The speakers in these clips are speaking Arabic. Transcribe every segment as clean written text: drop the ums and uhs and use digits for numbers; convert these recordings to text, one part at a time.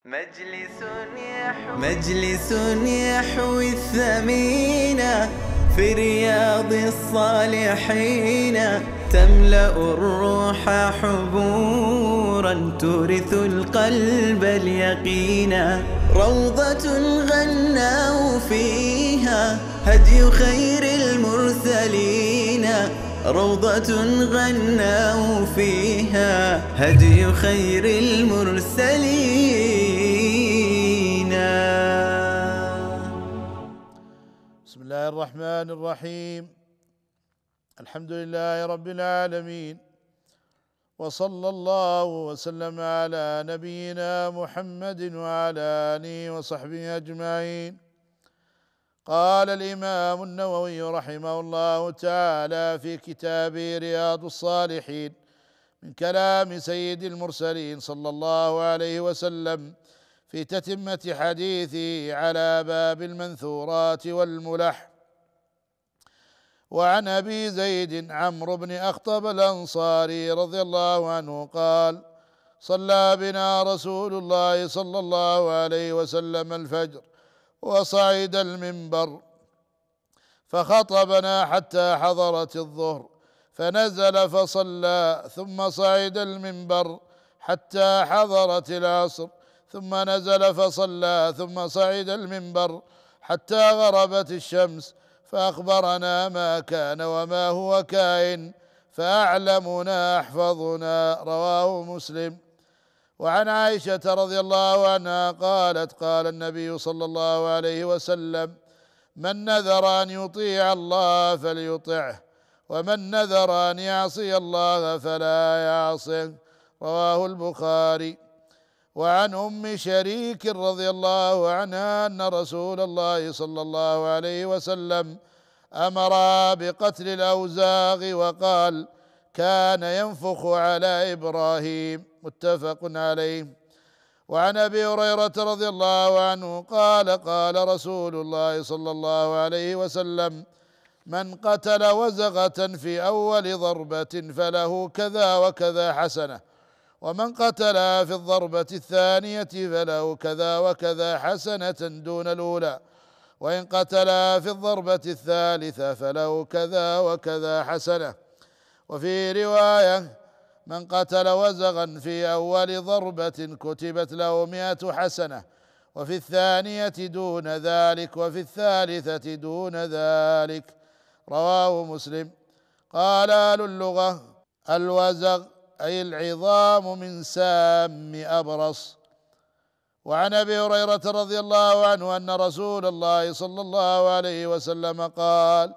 مجلس يحوي الثمين في رياض الصالحين، تملأ الروح حبورا تورث القلب اليقين. روضة غنوا فيها هدي خير المرسلين، روضة غنوا فيها هدي خير المرسلين. بسم الله الرحمن الرحيم. الحمد لله رب العالمين، وصلى الله وسلم على نبينا محمد وعلى آله وصحبه أجمعين. قال الإمام النووي رحمه الله تعالى في كتابه رياض الصالحين من كلام سيد المرسلين صلى الله عليه وسلم في تتمة حديثه على باب المنثورات والملح: وعن أبي زيد عمرو بن أخطب الأنصاري رضي الله عنه قال: صلى بنا رسول الله صلى الله عليه وسلم الفجر وصعد المنبر فخطبنا حتى حضرت الظهر، فنزل فصلى، ثم صعد المنبر حتى حضرت العصر، ثم نزل فصلى، ثم صعد المنبر حتى غربت الشمس، فأخبرنا ما كان وما هو كائن، فأعلمنا أحفظنا. رواه مسلم. وعن عائشة رضي الله عنها قالت: قال النبي صلى الله عليه وسلم: من نذر أن يطيع الله فليطعه، ومن نذر أن يعصي الله فلا يعصه. رواه البخاري. وعن أم شريك رضي الله عنها أن رسول الله صلى الله عليه وسلم أمر بقتل الأوزاغ وقال: كان ينفخ على إبراهيم. متفق عليه. وعن أبي هريرة رضي الله عنه قال: قال رسول الله صلى الله عليه وسلم: من قتل وزغة في أول ضربة فله كذا وكذا حسنة، ومن قتلها في الضربة الثانية فله كذا وكذا حسنة دون الأولى، وإن قتلها في الضربة الثالثة فله كذا وكذا حسنة. وفي رواية: من قتل وزغا في أول ضربة كتبت له 100 حسنة، وفي الثانية دون ذلك، وفي الثالثة دون ذلك. رواه مسلم. قال أهل اللغة: الوزغ أي العظام من سام أبرص. وعن أبي هريرة رضي الله عنه أن رسول الله صلى الله عليه وسلم قال: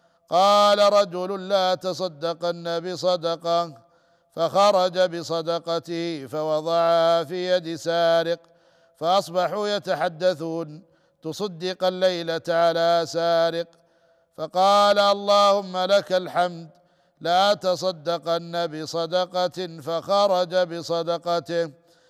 قال رجل: لا تصدقن بصدقة، فخرج بصدقته فوضعها في يد سارق، فأصبحوا يتحدثون: تصدق الليلة على سارق. فقال: اللهم لك الحمد، لا تصدقن بصدقة، فخرج بصدقته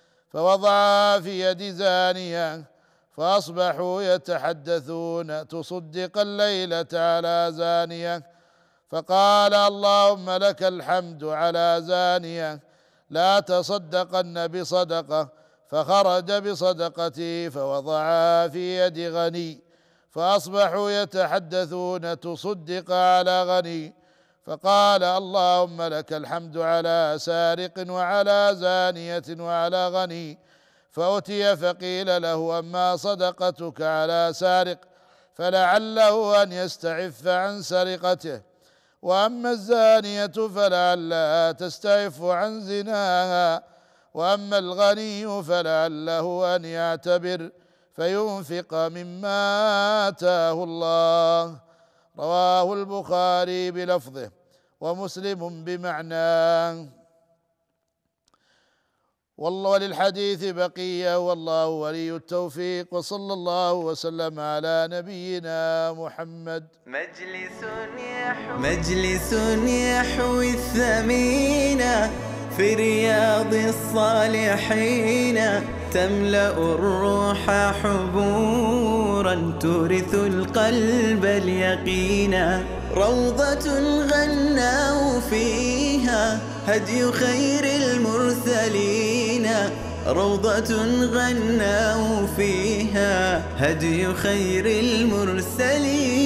فوضعها في يد زانية، فأصبحوا يتحدثون: تصدق الليلة على زانية. فقال: اللهم لك الحمد على زانية، لا تصدقن بصدقة، فخرج بصدقته فوضعها في يد غني، فأصبحوا يتحدثون: تصدق على غني. فقال: اللهم لك الحمد على سارق وعلى زانية وعلى غني. فأتي فقيل له: أما صدقتك على سارق فلعله أن يستعف عن سرقته، وأما الزانية فلعلها تستعف عن زناها، وأما الغني فلعله أن يعتبر فينفق مما آتاه الله. رواه البخاري بلفظه ومسلم بمعناه. وللحديث بقية، والله ولي التوفيق، وصلى الله وسلم على نبينا محمد. مجلس يحوي الثمين في رياض الصالحين، تملأ الروح حبورا تورث القلب اليقين. روضة غنوا فيها هدي خير المرسلين، روضة غنوا فيها هدي خير المرسلين.